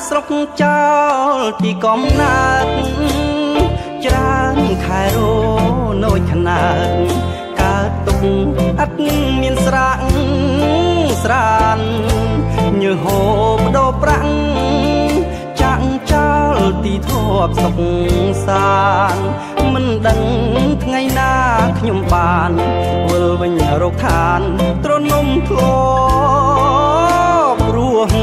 ស្រុកចោលទីកំណើតច្រើនខែរនោចខ្នើតកើតទុកអត់មានស្រាក់ស្រានញើហូបដោប្រាំងចាក់ចោលទីធប់សុខសានមិនដឹងថ្ងៃណាខ្ញុំបានវិលវិញរកឋានទ្រនំធ្លាប់រស់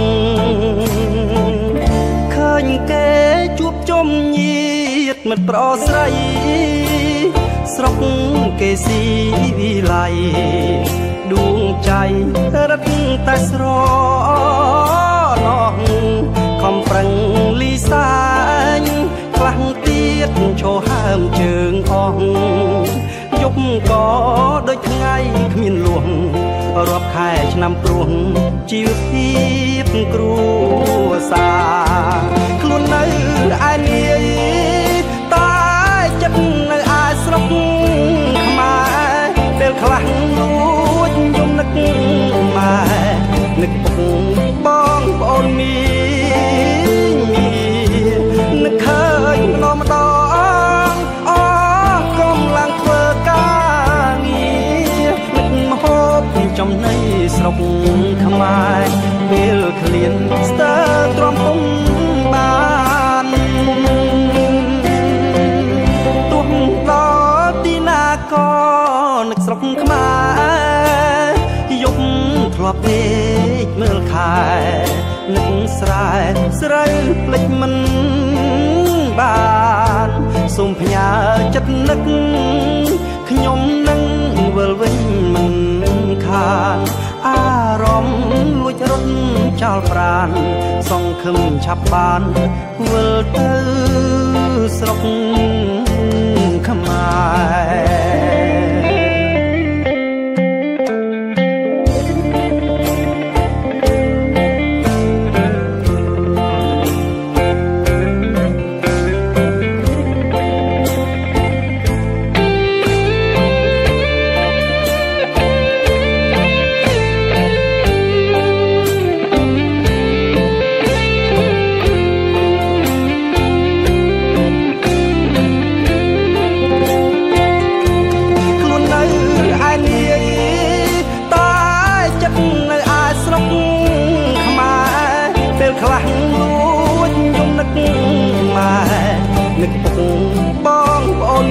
ឃើញគេជួបជុំញាតិមិត្តប្រុសស្រីស្រុកគេស៊ីវិល័យដួងใจរត់តែស្រណោះខំប្រឹងលីសាញខ្លាំងទៀតឈរហើមជើងអស់យប់ក៏ដូចថ្ងៃគ្មានលួងរាប់ខែឆ្នាំព្រោះជីវភាពគ្រួសារខ្លួននៅឯនាយតែចិត្តនៅឯស្រុកខ្មែរពេលខ្លះលួចយំនឹកម៉ែនឹកពុកបងប្អូននេះនឹកឃើញម្ដងអកំឡាំងធ្វើការងារនឹកមហូបចំណីស្រុកខ្មែរពេលឃ្លានស្ទើរទ្រាំពុំបានទោះដល់ទីណាក៏នឹកស្រុកខ្មែរយប់ធ្លាប់ពេកមើលខែនឹកស្រែស្រូវភ្លេចមិនបានសូមផ្ញើចិត្តនឹកខ្ញុំនឹងវិលវិញមិនខានអារម្មណ៍លួចរត់ចោលប្រាណសង្ឃឹមឆាប់បានវិលទៅស្រុកខ្មែរខ្លះលួចយំនឹកម៉ែនឹកពុកបងប្អូន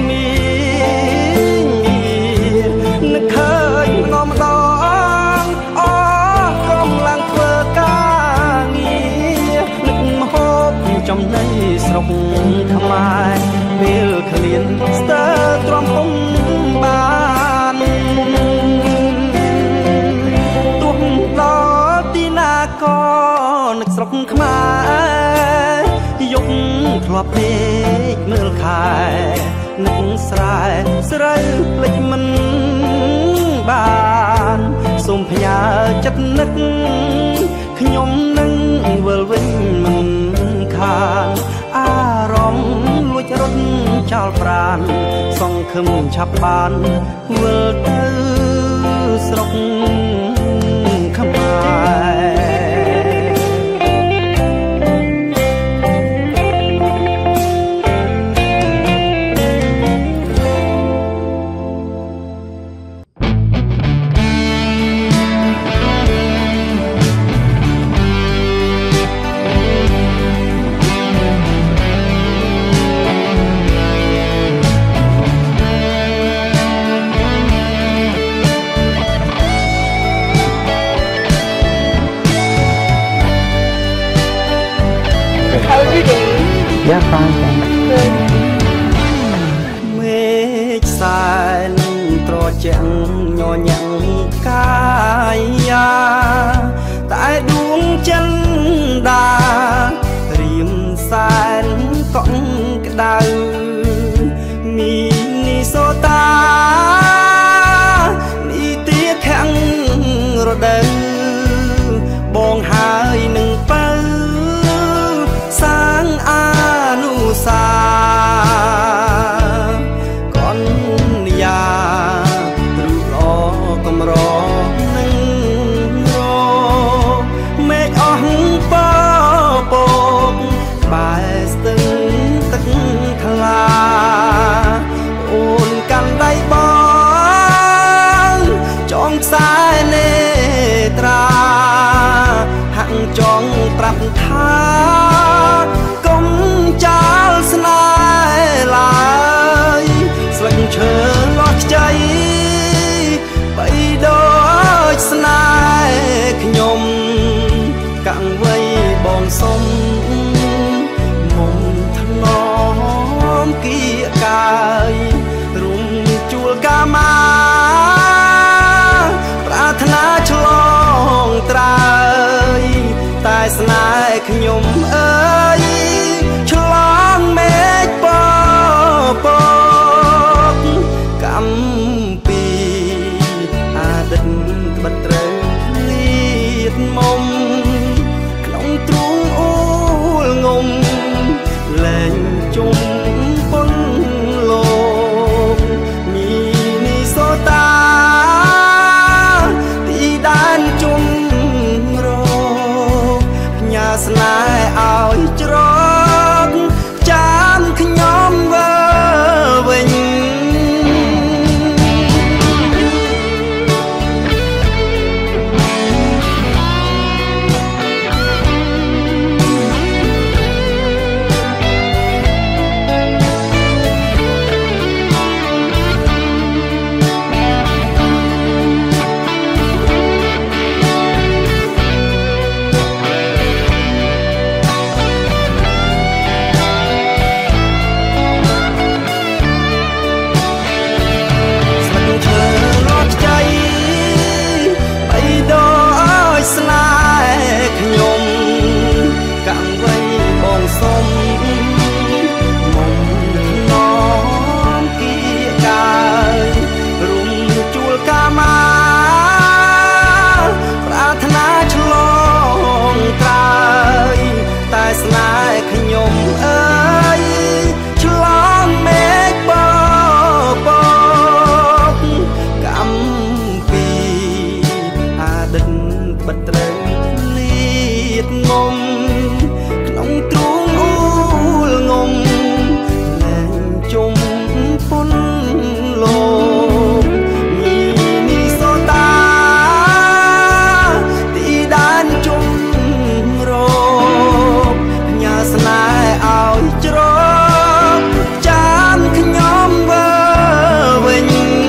នេះនឹកឃើញម្ដងអកំឡាំងធ្វើការងារនឹកមហូបចំណីស្រុកខ្មែរពេលឃ្លានស្ទើរទ្រាំពុំបានទោះដល់ទីណាក៏នឹកស្រុកខ្មែរយប់ធ្លាប់ពេកមើលខែនឹកស្រែស្រូវភ្លេចមិនបានសូមផ្ញើចិត្តនឹកខ្ញុំនឹងវិលវិញមិនខានអារម្មណ៍លួចរត់ចោលប្រាណសង្ឃឹមឆាប់បានវិលទៅស្រុកខ្មែរ Yeah, fine. មេឃសែនត្រជាក់ញញឹមកាយាតែដួងចិនដារៀមសែនកក់ក្ដៅមីនីសូតានីទាខាំងរដូវបងហើយនឹងបើសាងអានុសាកនយារូបល្អកំរเนตราหักจองปรับท่าก้มเจ้าสนายลายสลังเชิญลอดใจไปโดยสนายขยมกังไว้บองสมมงถนอมเกียกายรุมจูลกามาปรารถนาฉลองตรายตายสนายขยมเอ้ยฉลองเมฆปอปอกกำปีอาดินบัดเตรลีดมมក្នុងទ្រូងអូលងំលែងជុំពនលោកមីនីសូតាទីដានជុំរកញ៉ាស្នេហ៍ឲ្យច្រកចានខ្ញុំវើវិញស្នេហ៍ខ្ញុំអើយឆ្លងមេឃបបកកំពីអតីតបត្រូវលៀតងំក្នុងទ្រូងអូលងំលែងជុំពនលោកមីនីសូតាទីដានជុំរកស្នេហ៍ឲ្យច្រកចានខ្ញុំវើវិញ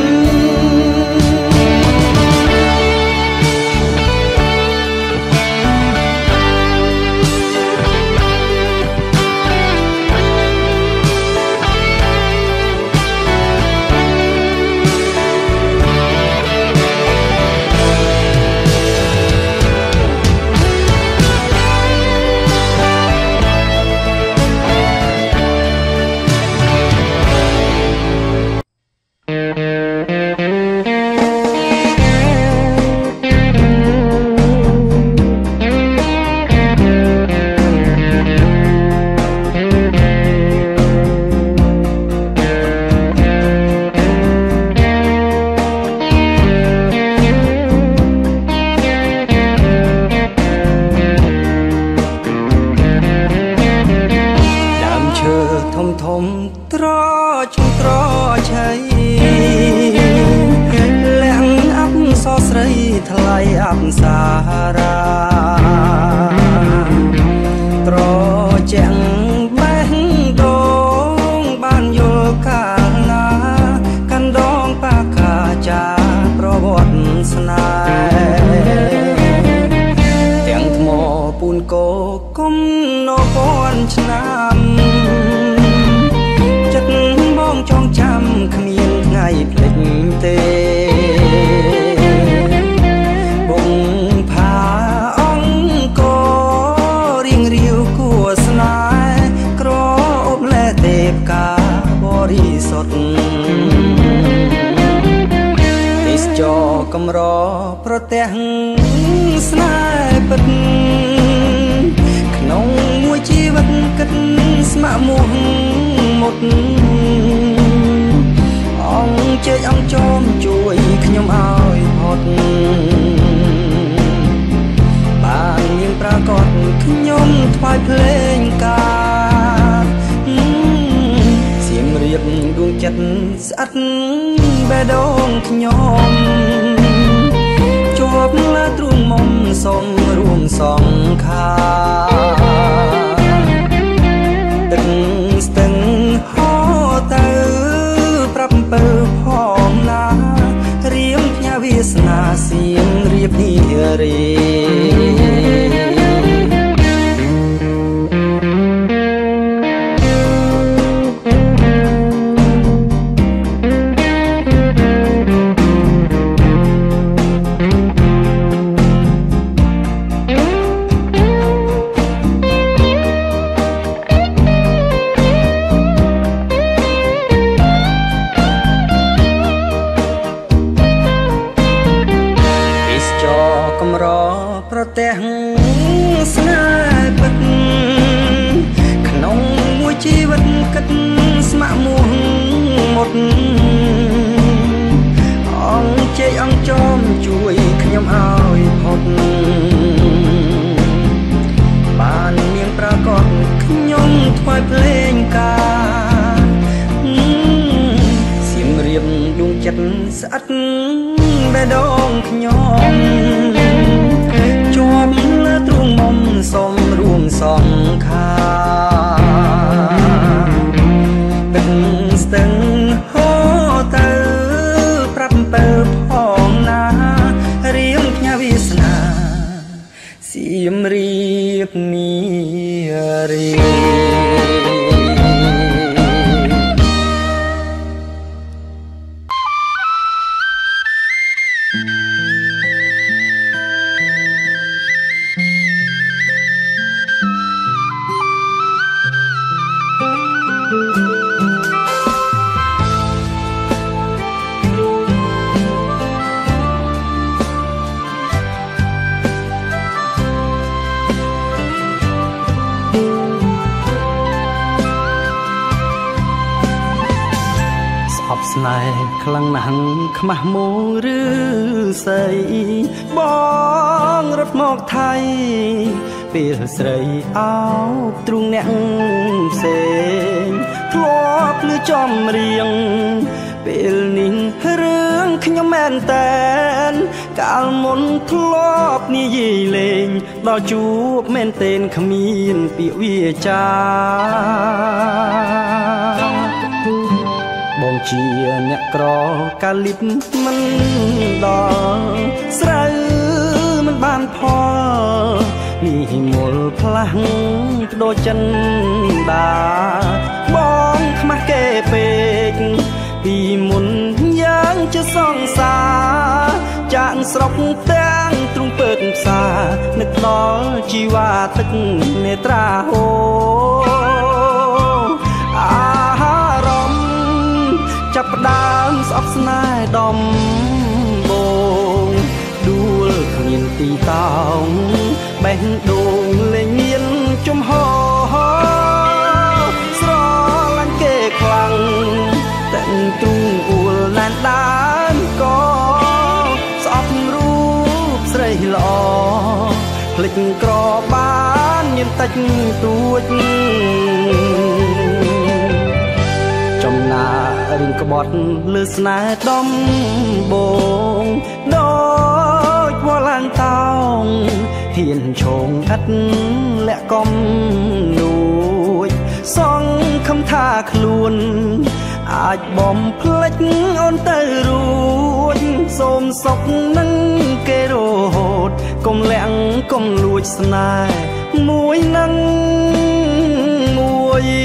ធំត្រជុំត្រឆៃលាក់អប្សរស្រីថ្លៃអប្សារាត្រជាក់បេះដូងបានយល់កាលណាកាន់ដងបាកាចាប្រវត្តិស្នេហ៍ទាំងថ្មពូនកោគុំនៅពាន់ឆ្នាំបងចងចាំគ្មានថ្ងៃភ្លេចទេបងផាអង្គរៀងរាវគួស្នេហ៍ក្រអូបលែទេពកាបរិសុទ្ធទេសចរកំរប្រទះស្នេហ៍ពិតក្នុងមួយជីវិតគិតស្ម័គ្រមុខមុតអង្គជើញអង្គចោមជួយខ្ញុំឲ្យផុតបានមានប្រកាសខ្ញុំថ្វាយភ្លេងការសៀមរាបដួងចិត្តស្អិតបេះដូងខ្ញុំជសូមរួមសងខាទឹកស្ទឹងហោទៅប្រាប់អំពើផងណារៀងផ្ញើវាសនាសៀងរៀបនារីប្រទេសស្នេហ៍ពិតក្នុងមួយជីវិតគិតស្ម័គ្រមួងមុតអង្គជ័យអង្គចោមជួយខ្ញុំឲ្យផុតបានមានប្រកបខ្ញុំថ្វាយភ្លេងការសៀមរាបដួងចិត្តស្អិតបេះដូងខ្ញុំជាប់លើទ្រូងមុំសូមរួមសងខាទឹកស្ទឹងហូរទៅប្រាប់អំពើផងណារៀងផ្ញើវាសនាសៀមរាបនារីស្នេហ៍ខ្លាំងណាស់ខ្មាស់មូរឬស្អីបងរត់មកថៃពេលស្រីអោបទ្រូងអ្នកផ្សេងធ្លាប់លឺចំរៀងពេលនេះរឿងខ្ញុំមែនតែនកាលមុនធ្លាប់និយាយលេងដល់ជួបមែនតេនគ្មានពាក្យវាចាបងជាអ្នកក្រកាលីបមិនដល់ស្រូវមិនបានផលនេះមូលផ្លាស់បដូរចិនដាបងខ្មាស់គេពេកពីមុនយ៉ាងជាសង្សារចាក់ស្រុកទាំងទ្រូងពើផ្សារនឹកដល់ជីវ៉ាទឹកនេត្រាហូចាប់ផ្ដើមស្អប់ស្នេហ៍ដំបងដួលគ្មានទីតោងបេះដូងលែងមានចំហស្រឡាញ់គេខ្លាំងតែទ្រូងអួលណានដានក៏ស្អប់រូបស្រីល្អភ្លេចក្របានញៀមតិចតួចរៀងក្បត់លើស្នេហ៍ដំបងដូចវល់ឡើងតោងហ៊ានឈងឥតលាក់កំនួចសងខំថាខ្លួនអាចបំភ្លេចអូនទៅរួចសូមសុខនឹងគេរហូតកុំលាក់កុំលួចស្នេហ៍មួយនឹងមួយ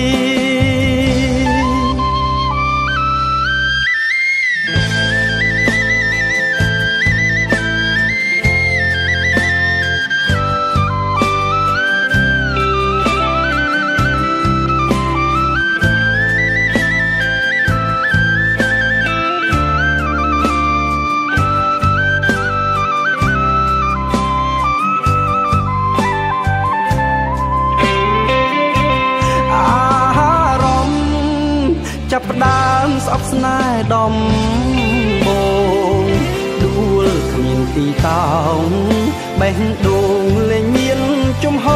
ចាប់ផ្ដើមស្អប់ស្នេហ៍ដំបងដួលគ្មានទីតោងបេះដូងលែងមានចំហ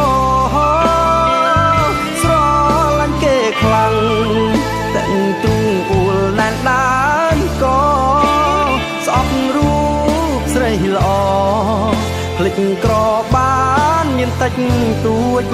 ស្រឡាញ់គេខ្លាំងតែទ្រូងអួលណានដានក៏ស្អប់រូបស្រីល្អភ្លេចចក្របានមានតិចទួច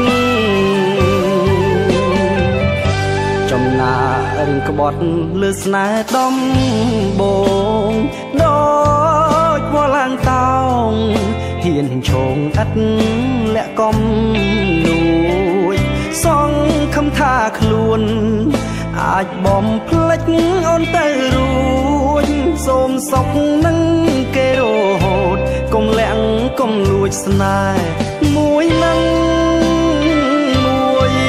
ចំណារៀងក្បត់លើស្នេហ៍ដំបងដូចវល់ឡើងតោងហ៊ានឈងឥតលាក់កំនួយសងខំថាខ្លួនអាចបំភ្លេចអូនទៅរួចសូមសុខនឹងគេរហូតកុំលាក់កុំលួចស្នេហ៍មួយនឹងមួយ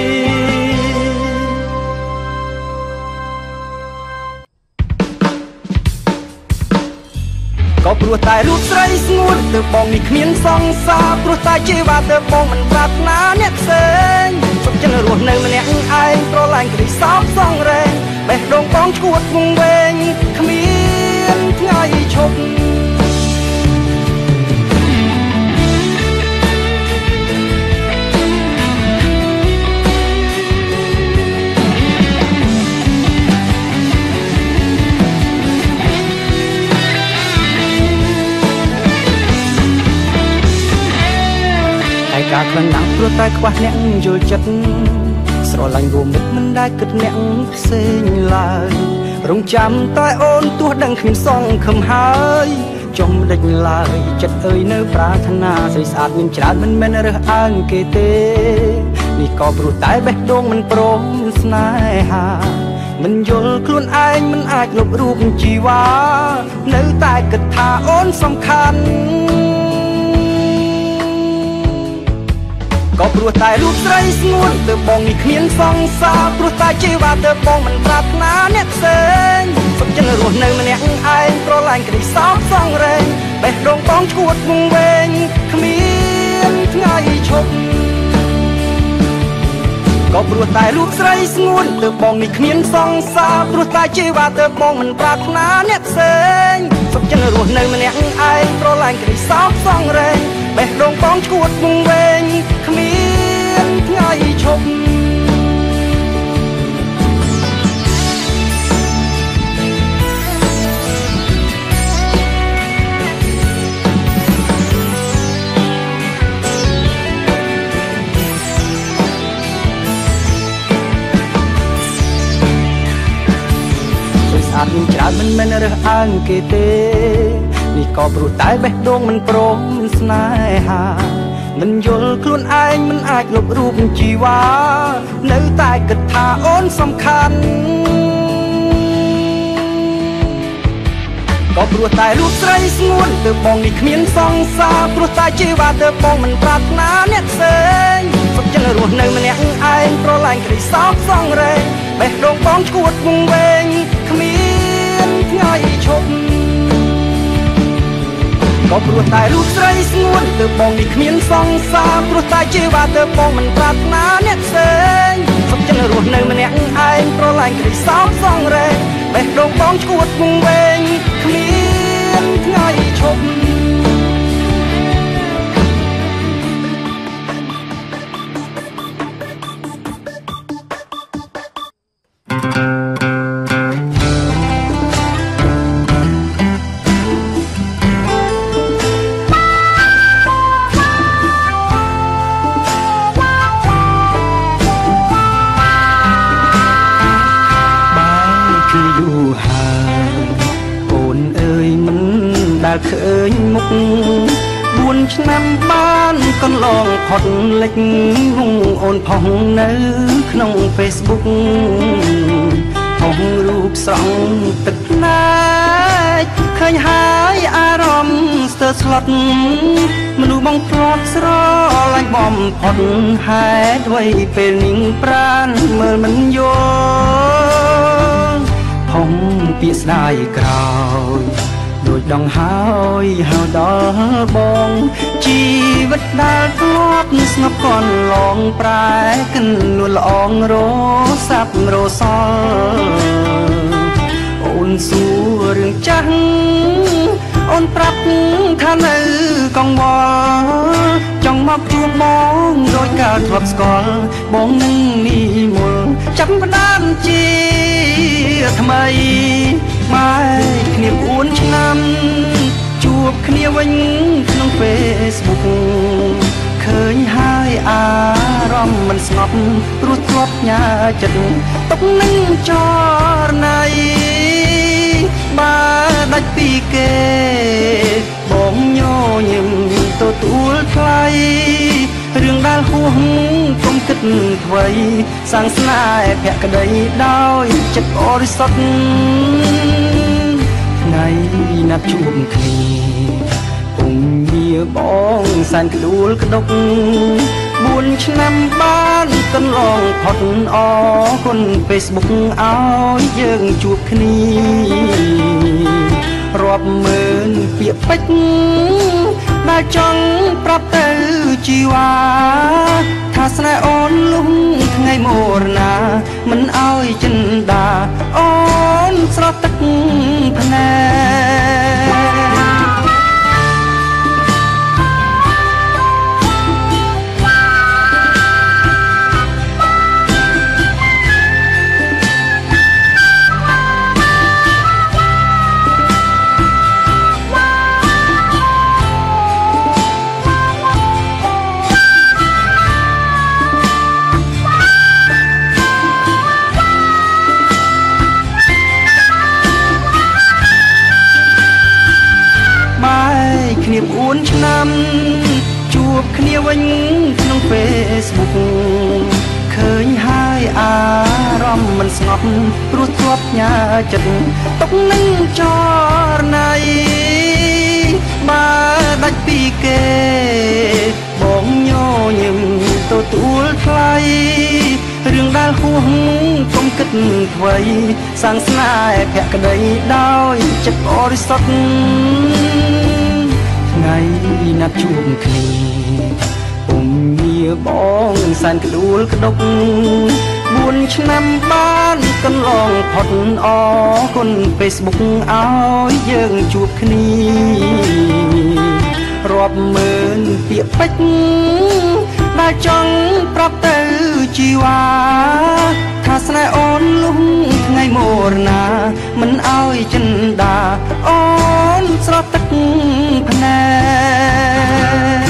ក៏ព្រោះតែរូបស្រីស្ងួតទៅបងនេះគ្មានសង្សារព្រោះតែជីវាទៅបងមិនប្រាថ្នាអ្នកផ្សេងសុខចិត្តរស់នៅម្នាក់ឯងប្រឡាញ់ក្តីសោកសងរែងបេះដូងបងឈួតវង្វេងគ្មានថ្ងៃឈប់ការខ្លាំងណាស់ព្រោះតែខ្វះអ្នកយល់ចិត្តស្រឡាញ់រួមមិត្តមិនដែលគិតអ្នកផ្សេងឡើយរងចាំតែអូនទោះដឹងគ្មានសងខំហើយចុំដេចឡើយចិត្តអើយនៅប្រាថ្នាស្រីស្អាតមានច្រើនមិនមែនរើសអើងគេទេនេះក៏ព្រោះតែបេះដូងមិនព្រមស្នេហាមិនយល់ខ្លួនឯងមិនអាចលុបរូបជីវ៉ានៅតែគិតថាអូនសំខាន់ក៏ព្រោះតែរូបស្រីស្ងួនទៅបងនេះគ្មានសង្សារព្រោះតែជីវ៉ាទៅបងមិនប្រាថ្នាអ្នកផ្សេងសុខចិត្តរស់នៅម្នាក់ឯងប្រឡាញ់ក្តីសោកសងរែងបេះដូងបងឈួតវង្វេងគ្មានថ្ងៃឈប់ក៏ព្រោះតែរូបស្រីស្ងួនទៅបងនេះគ្មានសង្សារព្រោះតែជីវ៉ាទៅបងមិនប្រាថ្នាអ្នកផ្សេងសុខចិត្តរស់នៅម្នាក់ឯងប្រឡាញ់ក្តីសោកសងរែងបេះដូងបងឈួតវង្វេងគ្មានថ្ងៃឈប់ស្អាតមានច្រើនមិនមែនរើសអើងគេទេនេះក៏ព្រោះតែបេះដូងមិនព្រមស្នេហាមិនយល់ខ្លួនឯងមិនអាចលុបរូបជីវ៉ានៅតែគិតថាអូនសំខាន់ក៏ព្រោះតែរូបស្រីស្ងួនទៅបងនេះគ្មានសង្សារព្រោះតែជីវ៉ាទៅបងមិនប្រាថ្នាអ្នកផ្សេងសុខចិត្តរស់នៅម្នាក់ឯងប្រឡាញ់ក្តីសោកសងរែងបេះដូងបងឈួតវង្វេងគ្មានថ្ងៃឈប់ក៏ព្រោះតែរូបស្រីស្ងួនទៅបងនេះគ្មានសង្សារព្រោះតែជីវ៉ាទៅបងមិនប្រាថ្នាអ្នកផ្សេងសុខចិត្តរស់នៅម្នាក់ឯងប្រឡាញ់ក្តីសោកសងរែងបេះដូងបងឈួតវង្វេងគ្មានថ្ងៃឈប់ឃើញមុខ4ឆ្នាំបានកន្លងផុតលិចអូនផុសនៅក្នុង Facebook ផុសរូបស្រង់ទឹកភ្នែកឃើញហើយអារម្មណ៍ស្ទើរស្លុតមនុស្សបងធ្លាប់ស្រឡាញ់បំផុតហេតុអ្វីពេលនាងប្រានមើលមិនយល់ផុសពាក្យស្ដាយក្រោយដូចដងហើយហៅដល់បងជីវិតដែលធ្លាប់ស្ងប់កន្លងប្រែកិនលួលអងរសាប់រសល់អូនសួររឿងចាស់អូនប្រាប់ថានៅកង្វល់ចង់មកជួបបងដោយការធ្លាប់ស្គាល់បងនឹងនេះមុលចាប់ផ្ដើមជាថ្មីម៉ែគ្នា4ឆ្នាំជួបគ្នាវិញក្នុង Facebook ឃើញហើយអារម្មណ៍មិនស្ងប់ព្រោះធ្លាប់ញ៉ាចិត្តទុកនឹងចរណៃបើដាច់ពីគេបងញញឹមទទួលថ្លៃរឿងដែលហួសកុំគិតអ្វីសាងស្នេហ៍ភក្តីដោយចិត្តបរិសុទ្ធថ្ងៃណាត់ជួបគ្នាពុំមានបងសែនក្ដួលក្តុក4ឆ្នាំបានកន្លងផុតអរគុណ Facebook ឲ្យយើងជួបគ្នារាប់ម៉ឺនពាក្យពេចន៍ដែលចង់ប្រាប់ទៅជីវ៉ាថាស្នេហ៍អូនលុះថ្ងៃមរណាមិនឲ្យចិនដាអូនស្រស់ទឹកភ្នែកគ្នា4ឆ្នាំជួបគ្នាវិញក្នុង Facebook ឃើញហើយអារម្មណ៍មិនស្ងប់ព្រោះធ្លាប់ញ៉ាចិត្តទុកនឹងចរណៃបើដាច់ពីគេបងញញឹមទទួលថ្លៃរឿងដែលហួសកុំគិតអ្វីសាងស្នេហ៍ភក្តីដោយចិត្តបរិសុទ្ធថ្ងៃណាត់ជួបគ្នាពុំមានបងសែនក្ដួលក្តុក4ឆ្នាំបានកន្លងផុតអរគុណ Facebook ឲ្យយើងជួបគ្នារាប់ម៉ឺនពាក្យពេចន៍ដែលចង់ប្រាប់ទៅជីវ៉ាថាស្នេហ៍អូនលុះថ្ងៃមរណាមិនឲ្យចិនដាអូនស្រស់ទឹកភ្នែក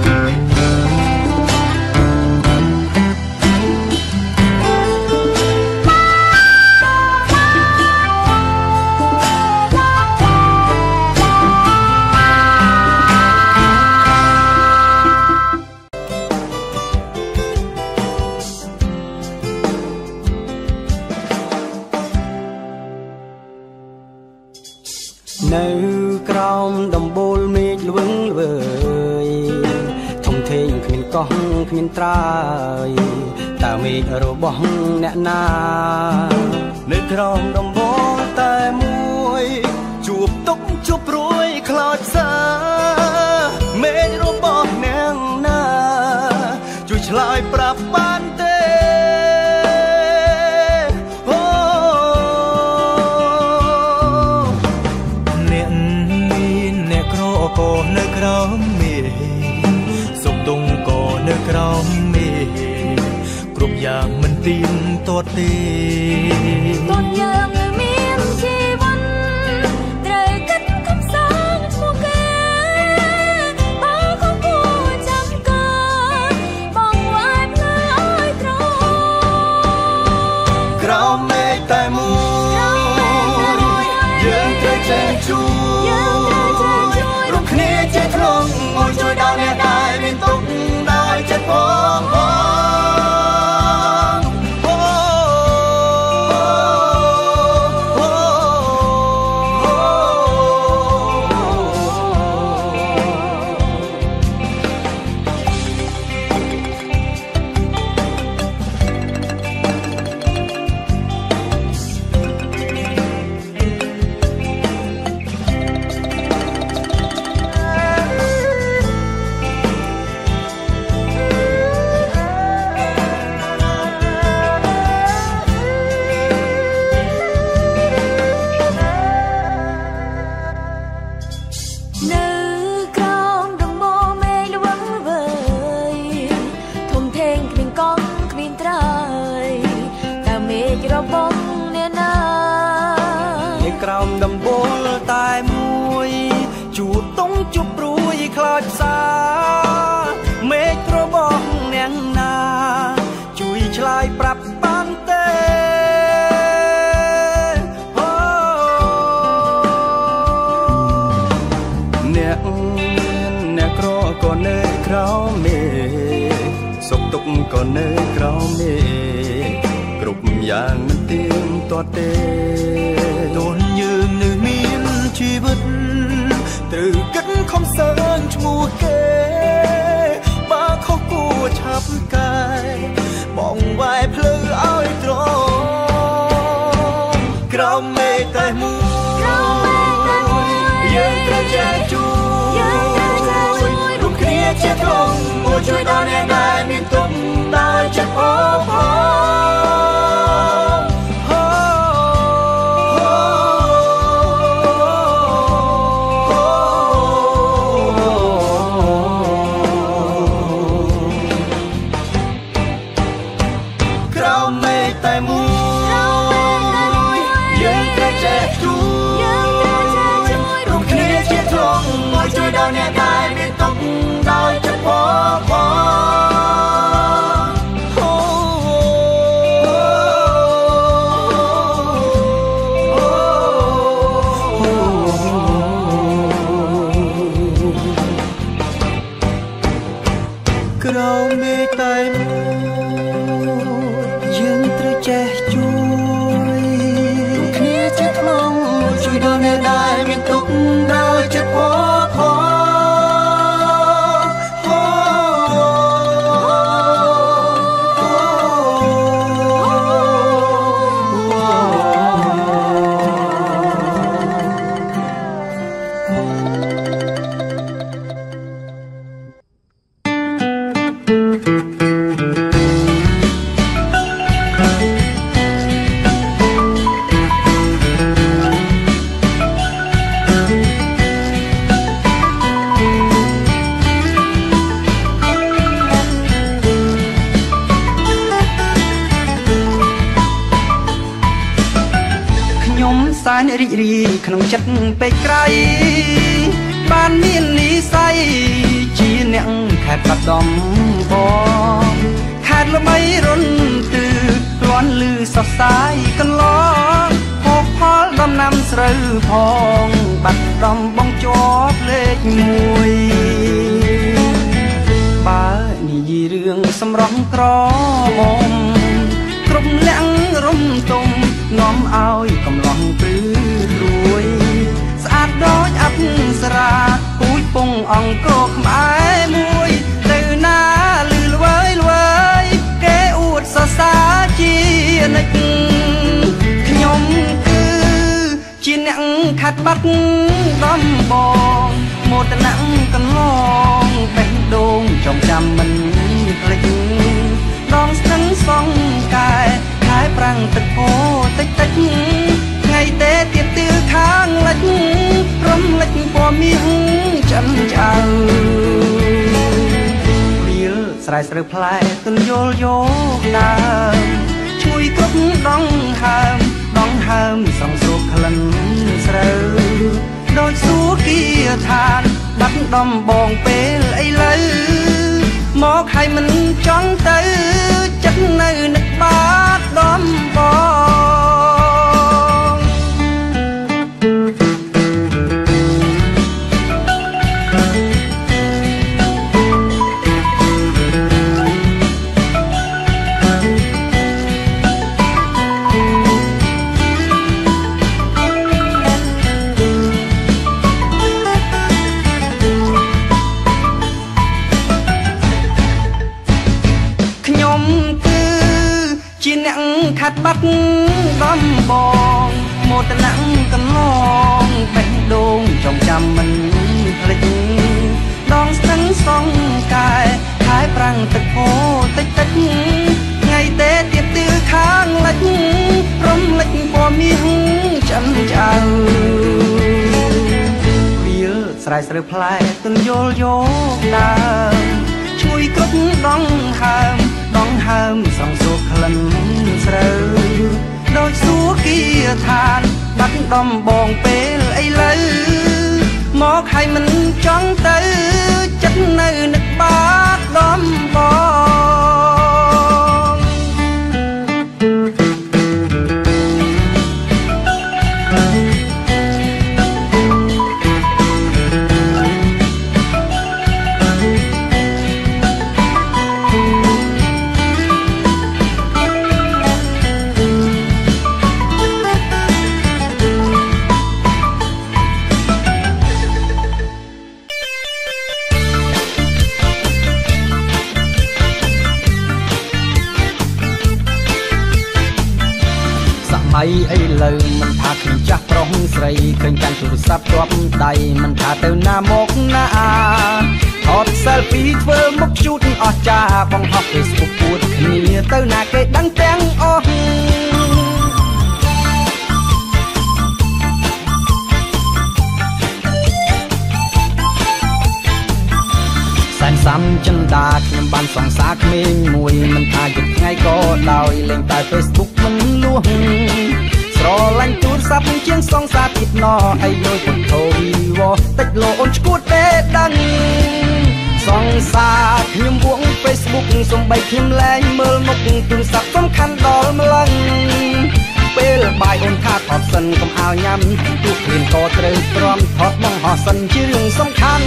នៅក្រោមដំបូលមេឃល្វឹងល្វើយធំធេងគ្មានកោះគ្មានត្រើយតើមេឃរបស់អ្នកណានៅក្រោមដំបូលតែមួយជួបទុកជួបព្រួយខ្លោចផ្សាមេឃរបស់អ្នកណាជួយឆ្លើយប្រាប់បានទេក៏នៅក្រោមមេឃសុខទុក្ខក៏នៅក្រោមមេឃគ្រប់យ៉ាងមិនទៀងទាត់ទេកូនយើងមានជីវិតត្រូវគិតកំសាន្តឈ្មោះគេបើក៏គួរចាំកើតបងវាយផ្លូវឲ្យត្រង់ក្រោមមេឃតែមួយយើងត្រូវចេះជួយគ្នាជាធ្លុងមួយជួយដល់អ្នកដែលមានទុក្ខដោយចិត្តផងអូចផ្សាមេឃរបស់អ្នកណាជួយឆ្លើយប្រាប់បានទេអ្នកក្រក៏នៅក្រោមមេសុខទុក្ខក៏នៅក្រោមមេគ្រប់យ៉ាងមិនទៀងទាត់ទេទោះយើងនៅមានជីវិតត្រូវគិតខំសើញឈ្មោះគេបើខុសគួរឆាប់កាយបងវាយភ្លឺឲ្យត្រង់ក្រោមមេឃតែមួយយើងត្រូវចេះជួយរួមគ្នាជាក្រុមមួយជួយដល់អ្នកដែលមានទុក្ខដោយចិត្តអបអជួយដល់អ្នកដែលមានទុក្ខដោយចិត្តអបអក្រោមមេឃតែមួយយើងត្រូវចេះជួយរួមគ្នាជាក្រុមជួយដល់អ្នកដែលមានទុក្ខដោយចិត្តអបរីករាយក្នុងចិត្តពេកក្រៃបានមាននិស័យជាអ្នកខេត្តបាត់ដំបងខេត្តល្បីរុនទឺលាន់លឺសរសៃកន្លងហូបផលដំណាំស្រូវផងបាត់ដំបងជាប់លេខ1បើនិយាយរឿងសម្រស់ក្រមុំគ្រប់លាក់រំទុំនាំឲ្យកំឡោះព្រឺរួយស្អាតដូចអប្សរាពូជពងអង្គរខ្មែរមួយទៅណាលឺល្វើយល្វើយគេអួតសរសើរជានិច្ចខ្ញុំគឺជាអ្នកខាត់បាត់ដំបងមោទនៈកន្លងបេះដូងចងចាំមិនភ្លេចដងស្ទឹងសងកែខែប្រាំងទឹកអូតិចតិចថ្ងៃទេទៀតទឿខាងលិចរំលេចពណ៌មាសចិនចៅវាលស្រែស្រូវផ្លែទន្យល់យកដើមជួយគ្រប់ដងហើមសងស្រូបក្លិនស្រូវដូចសួរគីឋានបាត់ដំបងពេលឥឡូវមកឲ្យមិនចង់ទៅចិត្តនៅនឹកបាត់ដំបងខាត់បាត់ដំបងមោទនៈកន្លងបេះដូងចងចាំមិនភ្លេចដងស្ទឹងសងកែខែប្រាំងទឹកអូតិចតិចថ្ងៃទេទៀតទឿខាងលិចរំលេចពណ៌មាសចិនចៅវាលស្រែស្រូវផ្លែទន្យល់យកដើមជួយគ្រប់ដងហើមសងស្រូបក្លិនស្រូវដូចសួរគីឋានបាត់ដំបងពេលឥឡូវមកឲ្យមិនចង់ទៅយឥឡូវមិនថាឃើញចាស់ប្រុសស្រីឃើញកាន់ទូរស័ព្ទជាប់ដៃមិនថាទៅណាមកណាថត selfie ធ្វើមុខជូតអស់ចាបង្ហោះ Facebook ពួតគ្នាទៅណាគេដឹងទាំងអស់សែនសាំចិន្តាខ្ញុំបានសង្សារក្មេងមួយមិនថាយប់ថ្ងៃក៏ដោយលេងតែ Facebook មិនលួសស្រឡាញ់ទូរស័ព្ទជាងសង្សារទៀតណោអីយល់ពុទ្ធោវីវតិចលោអូនឈួតទេដឹងសង្សារខ្ញុំវង Facebook សំបីខ្ញុំលែងមើលមុខទូរស័ព្ទសំខាន់ដល់ម្លឹងពេលបាយអូនថាថតសិនកុំអាវញ៉ាំទោះគ្មានក៏ត្រូវព្រមថតបង្ហោះសិនជារឿងសំខាន់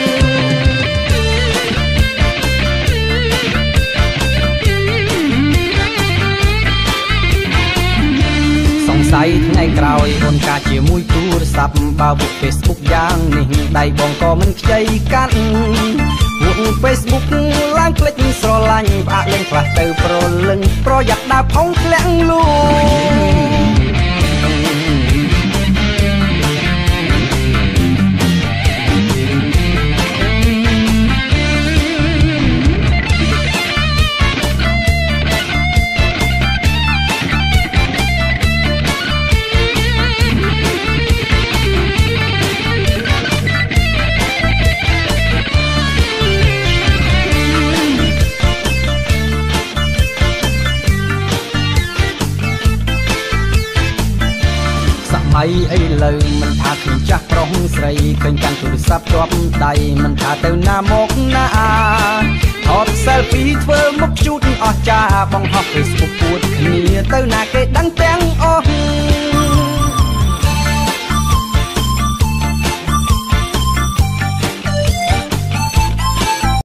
សង្ស័យថ្ងៃក្រោយអូនការជាមួយទូរស័ព្ទបើពួក Facebook យ៉ាងនេះដៃបងក៏មិនខ្ចីកាន់ពួក Facebook ឡើងคลิกស្រឡាញ់ផ្អាកលេងខ្លះទៅប្រលឹងប្រយ័ត្នដើរផុងធ្លាក់លូឥឡូវមិនថាឃើញចាស់ប្រុសស្រីឃើញកាន់ទូរស័ព្ទជាប់ដៃមិនថាទៅណាមកណាថត selfie ធ្វើមុខជូតអស់ចាបង្ហោះ Facebook ពួតគ្នាទៅណាគេដឹងទាំងអស់